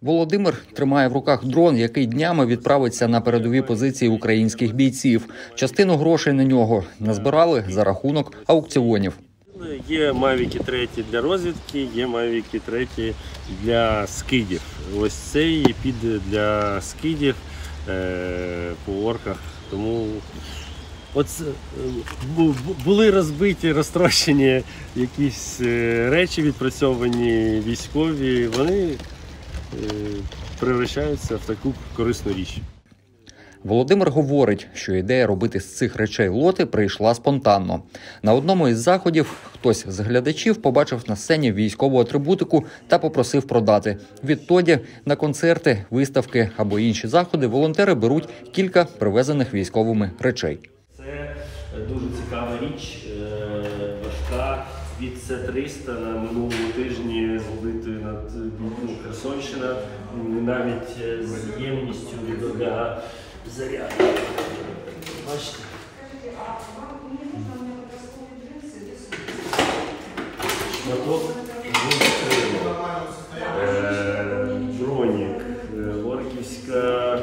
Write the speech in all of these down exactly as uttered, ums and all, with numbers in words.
Володимир тримає в руках дрон, який днями відправиться на передові позиції українських бійців. Частину грошей на нього назбирали за рахунок аукціонів. Є мавіки три для розвідки, є мавіки три для скидів. Ось цей піде для скидів е, по орках. Тому от, були розбиті, розтрощені якісь речі, відпрацьовані військові, вони е, превращаються в таку корисну річ. Володимир говорить, що ідея робити з цих речей лоти прийшла спонтанно. На одному із заходів хтось з глядачів побачив на сцені військову атрибутику та попросив продати. Відтоді на концерти, виставки або інші заходи волонтери беруть кілька привезених військовими речей. Це дуже цікава річ, важка, від С триста на минулому тижні збитої над ну, Херсонщина, навіть з ємністю для заряду. Бачите? Шматок дронік, орківська,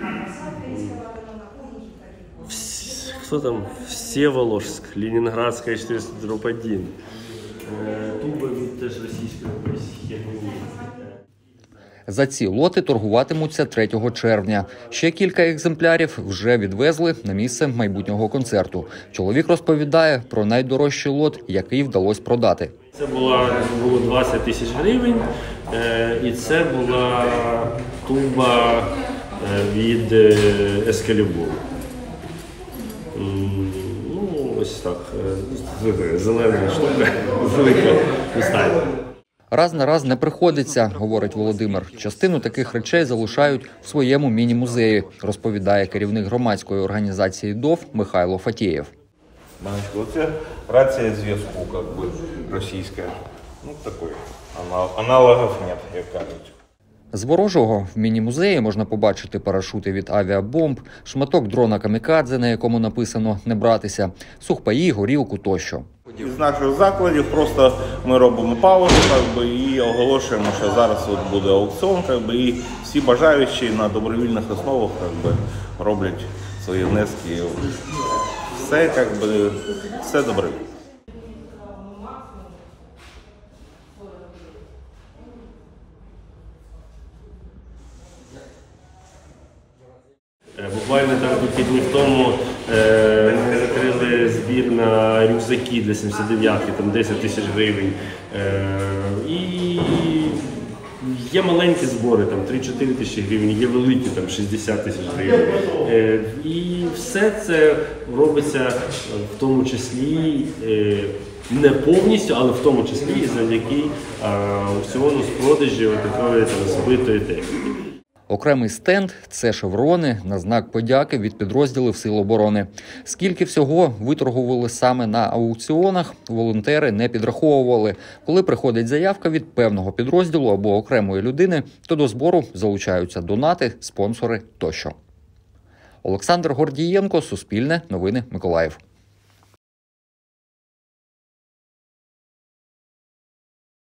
хто там, Всеволожськ, Ленінградська чотириста один, туба від теж російської херні. За ці лоти торгуватимуться третього червня. Ще кілька екземплярів вже відвезли на місце майбутнього концерту. Чоловік розповідає про найдорожчий лот, який вдалося продати. Це було, було двадцять тисяч гривень, і це була туба від Ескалібуру. Ну, ось так, зелена штука, велика достатньо. Раз на раз не приходиться, говорить Володимир. Частину таких речей залишають в своєму міні-музеї, розповідає керівник громадської організації ДОВ Михайло Фатєєв. Оце рація зв'язку, як би, російська. Ну, такої. Аналогів немає, як кажуть. З ворожого в міні-музеї можна побачити парашути від авіабомб, шматок дрона камікадзе, на якому написано «не братися», сухпаї, горілку тощо. З наших закладів просто ми робимо паузу би, і оголошуємо, що зараз от буде аукціон, би, і всі бажаючі на добровільних основах би, роблять свої внески. Все, би, все добре. Буквально там кілька днів тому е, закрили збір на рюкзаки для сімдесят дев'ятки, там десять тисяч гривень. Е, і є маленькі збори, там три-чотири тисячі гривень, є великі, там шістдесят тисяч гривень. Е, і все це робиться в тому числі, е, не повністю, але в тому числі завдяки е, аукціону з продажі такої збитої техніки. Окремий стенд – це шеврони на знак подяки від підрозділів Сил оборони. Скільки всього виторгували саме на аукціонах, волонтери не підраховували. Коли приходить заявка від певного підрозділу або окремої людини, то до збору залучаються донати, спонсори тощо. Олександр Гордієнко, Суспільне, Новини, Миколаїв.